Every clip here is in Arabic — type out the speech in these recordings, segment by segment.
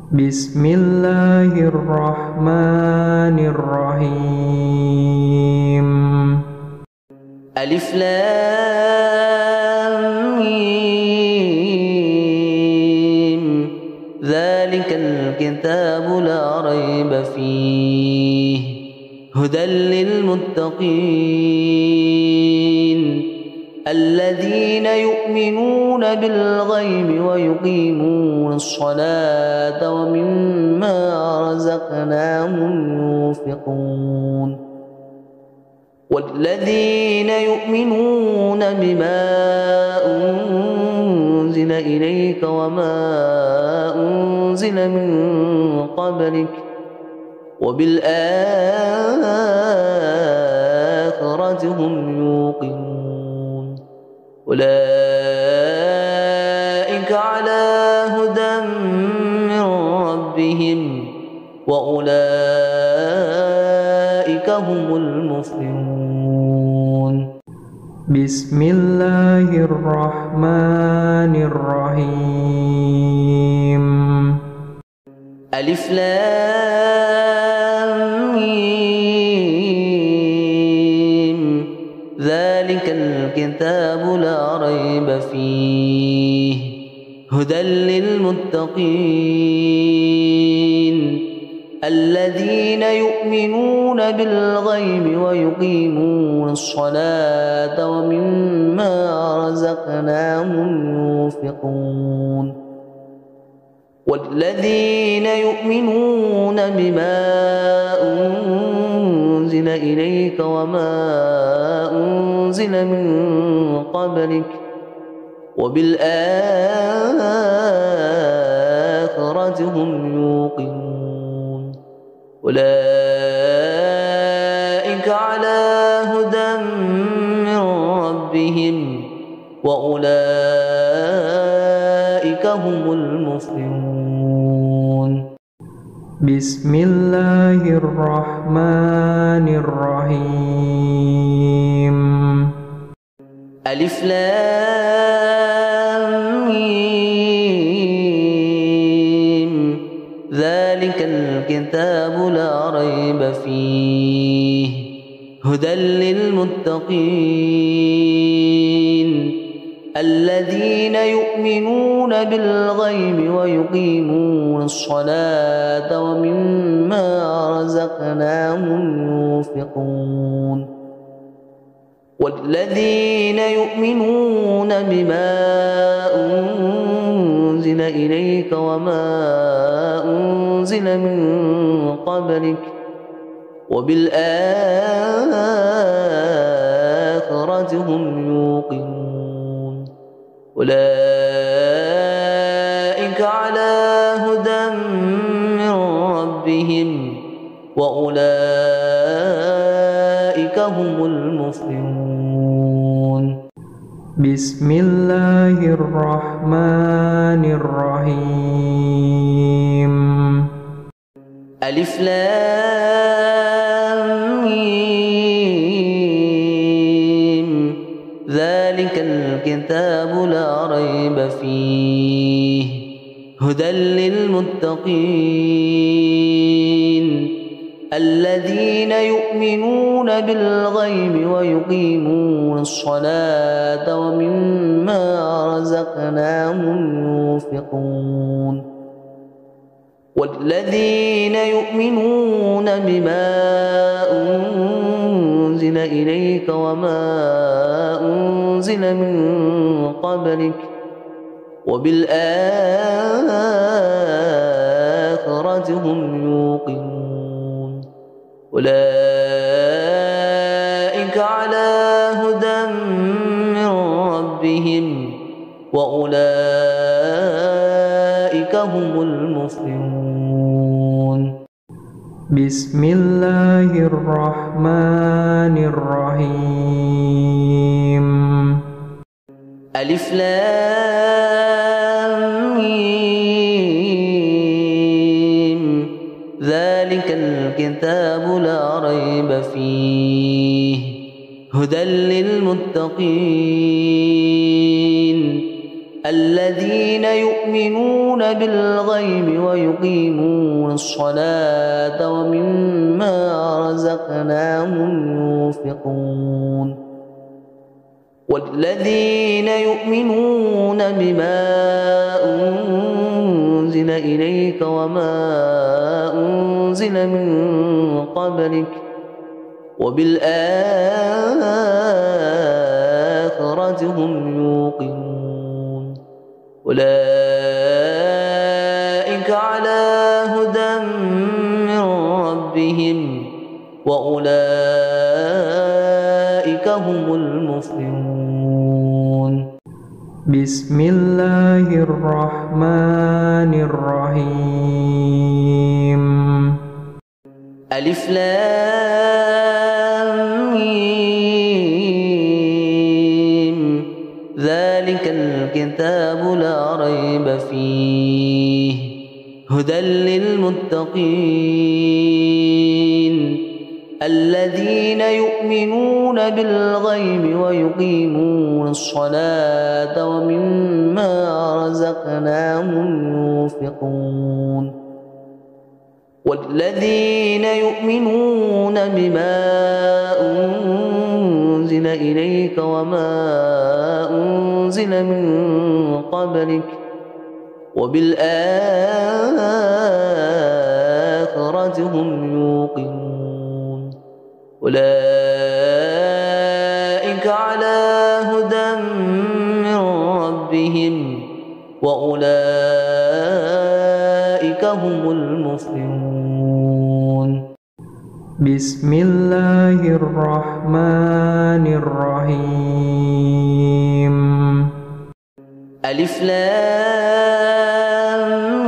بسم الله الرحمن الرحيم. ألف لام ميم. ذلك الكتاب لا ريب فيه هدى للمتقين الذين يؤمنون بالغيب ويقيمون الصلاة ومما رزقناهم ينفقون والذين يؤمنون بما أنزل إليك وما أنزل من قبلك وبالآخرة هم يوقنون أولئك على هدى من ربهم وأولئك هم المفلحون. بسم الله الرحمن الرحيم. ألف لام ميم. ذلك الكتاب لا ريب فيه هدى للمتقين الذين يؤمنون بالغيب ويقيمون الصلاة ومما رزقناهم ينفقون والذين يؤمنون بما أنزل إليك وما أنزل من قبلك وبالآخرة هم يوقنون أولئك على هدى من ربهم وأولئك هم المفلحون. بسم الله الرحمن الرحيم. ألف لام ميم. ذلك الكتاب لا ريب فيه هدى للمتقين الذين يؤمنون بالغيب ويقيمون الصلاة ومما رزقناهم ينفقون والذين يؤمنون بما أنزل إليك وما أنزل من قبلك وبالآخرة هم يوقنون أولئك على هدى من ربهم وأولئك هم المفلحون. بسم الله الرحمن الرحيم. ألف لام ميم. ذلك الكتاب لا ريب فيه هدى للمتقين الذين يؤمنون بالغيب ويقيمون الصلاة ومما رزقناهم ينفقون والذين يؤمنون بما أنزل إليك وما أنزل من قبلك وبالآخرة هم يوقنون أولئك على هدى من ربهم وأولئك هم المفلحون. بسم الله الرحمن الرحيم. ألف لام ميم. ذلك الكتاب لا ريب فيه هدى للمتقين الذين يؤمنون بالغيب ويقيمون الصلاة ومما رزقناهم ينفقون والذين يؤمنون بما أنزل إليك وما أنزل من قبلك وبالآخرة هم يوقنون أولئك على هدى من ربهم وأولئك هم المفلحون. بسم الله الرحمن الرحيم. ألف لام ميم ذلك الكتاب لا ريب فيه هدى للمتقين الذين يؤمنون بالغيب ويقيمون الصلاة ومما رزقناهم ينفقون والذين يؤمنون بما أنزل إليك وما أنزل من قبلك وبالآخرة هم يوقنون أولئك على هدى من ربهم وأولئك هم المفلحون. بسم الله الرحمن الرحيم. ألف لام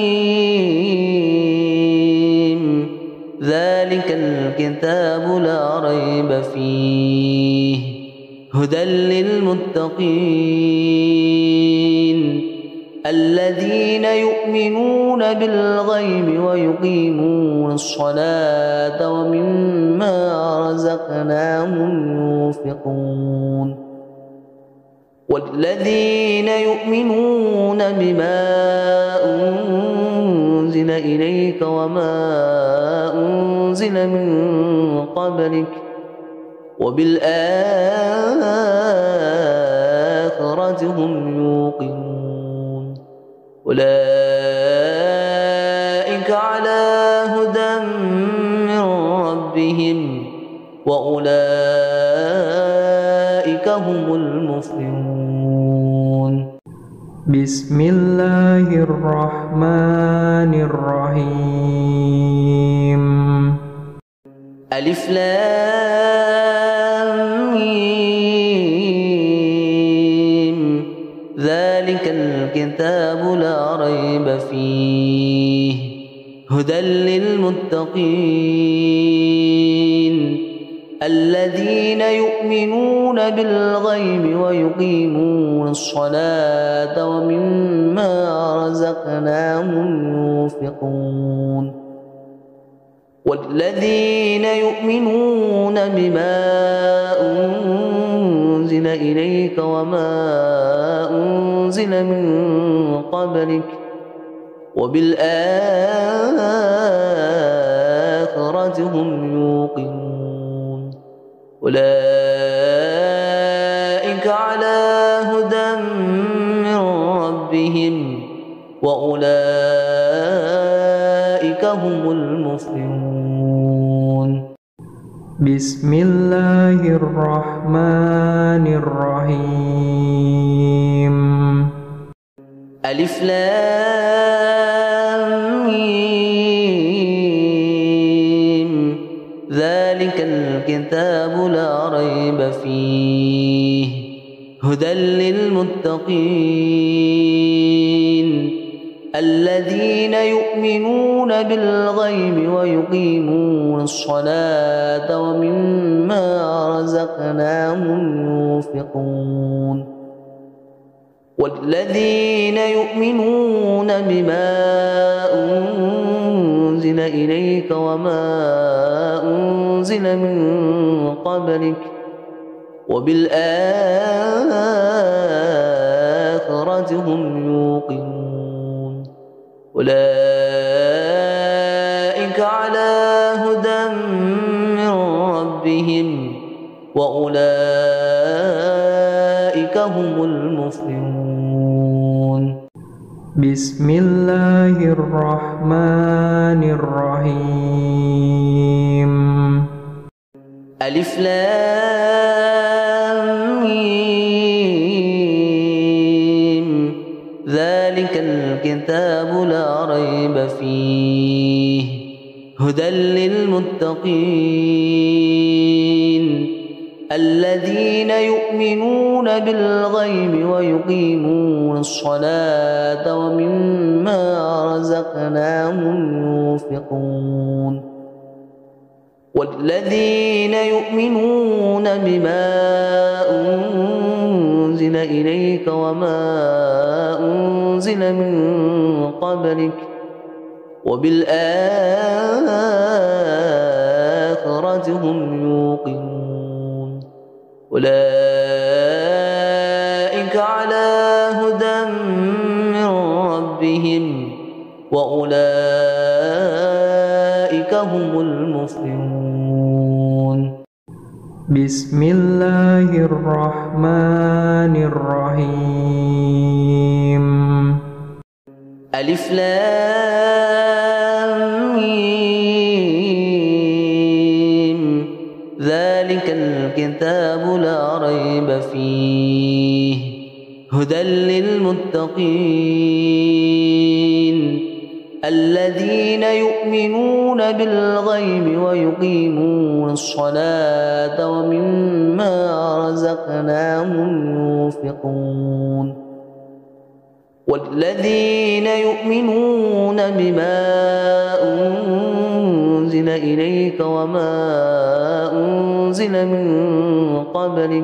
ميم ذلك الكتاب لا ريب فيه هدى للمتقين الذين يؤمنون بالغيب ويقيمون الصلاة ومما رزقناهم ينفقون والذين يؤمنون بما أنزل إليك وما أنزل من قبلك وبالآخرة هم يوقنون أولئك على هدى من ربهم وأولئك هم المفلحون. بسم الله الرحمن الرحيم. ألف لام ميم ذلك الكتاب لا ريب فيه هدى للمتقين الذين يؤمنون بالغيب ويقيمون الصلاة ومما رزقناهم ينفقون والذين يؤمنون بما أنزل إليك وما أنزل من قبلك وبالآخرة هم يوقنون أولئك على هدى من ربهم وأولئك هم المفلحون. بسم الله الرحمن الرحيم. ألف لام ميم ذلك الكتاب لا ريب فيه هدى للمتقين الذين يؤمنون بالغيب ويقيمون الصلاة ومما رزقناهم ينفقون والذين يؤمنون بما أنزل إليك وما أنزل من قبلك وبالآخرة هم يوقنون أولئك على هدى من ربهم وأولئك هم المفلحون بسم الله الرحمن الرحيم ألف لام ميم ذلك الكتاب لا ريب فيه هدى للمتقين الذين يؤمنون بالغيب ويقيمون الصلاة ومما رزقناهم ينفقون والذين يؤمنون بما أنزل إليك وما أنزل من قبلك وبالآخرة هم يوقنون أولئك على هدى من ربهم وأولئك هم المفلحون بسم الله الرحمن الرحيم ألف لام ميم ذلك الكتاب لا ريب فيه هدى للمتقين الذين يؤمنون بالغيب ويقيمون الصلاة ومما رزقناهم ينفقون والذين يؤمنون بما أنزل إليك وما أنزل من قبلك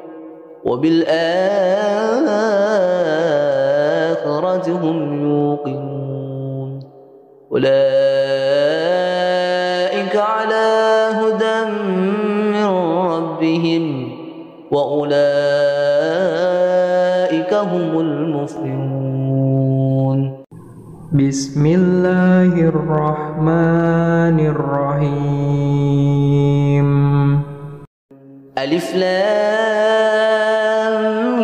وبالآخرة هم يوقنون أولئك على هدى من ربهم وأولئك هم المفلحون بسم الله الرحمن الرحيم ألف لام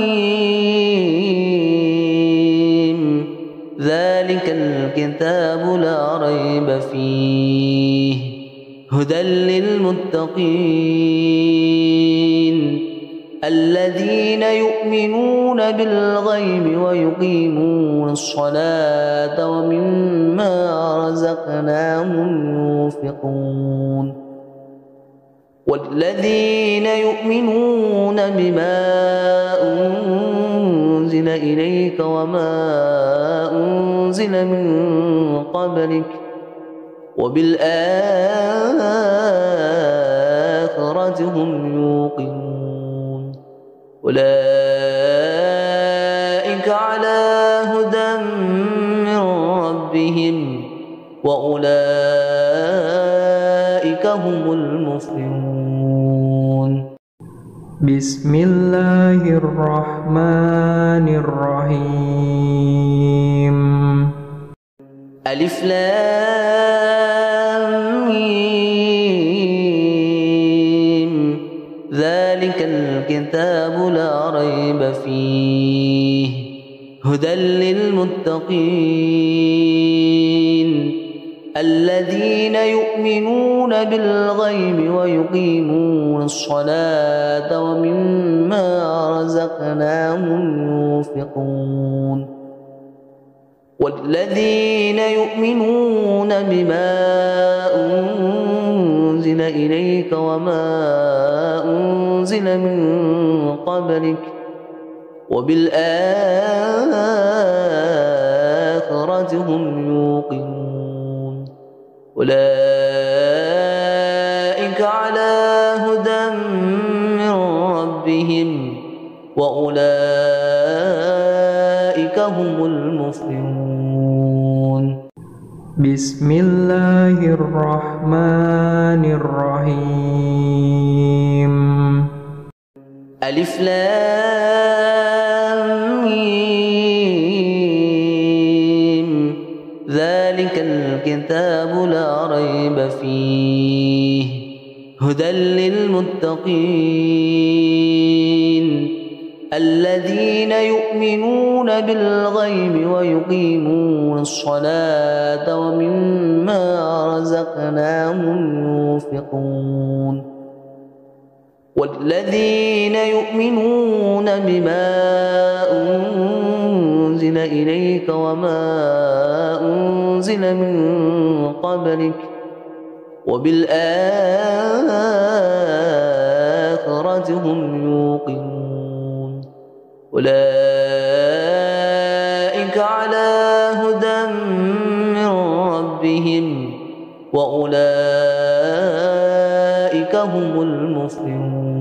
ميم ذلك الكتاب لا ريب فيه هدى للمتقين الذين يؤمنون بالغيب ويقيمون الصلاة ومما رزقناهم ينفقون والذين يؤمنون بما أنزل إليك وما أنزل من قبلك وبالآخرة هم يوقنون أولئك على هدى من ربهم وأولئك هم المفلحون بسم الله الرحمن الرحيم ألف لام ميم ذلك الكتاب لا ريب فيه هدى للمتقين الذين يؤمنون بالغيب ويقيمون الصلاة ومما رزقناهم ينفقون والذين يؤمنون بما أنزل إليك وما أنزل من قبلك وبالآخرة هم يوقنون أولئك على هدى من ربهم وأولئك هم المفلحون بسم الله الرحمن الرحيم ألف لام ميم ذلك الكتاب لا ريب فيه هدى للمتقين الذين يؤمنون بالغيب ويقيمون الصلاة ومما رزقناهم ينفقون والذين يؤمنون بما أنزل إليك وما أنزل من قبلك وبالآخرة هم يوقنون أولئك على هدى من ربهم وأولئك هم المفلحون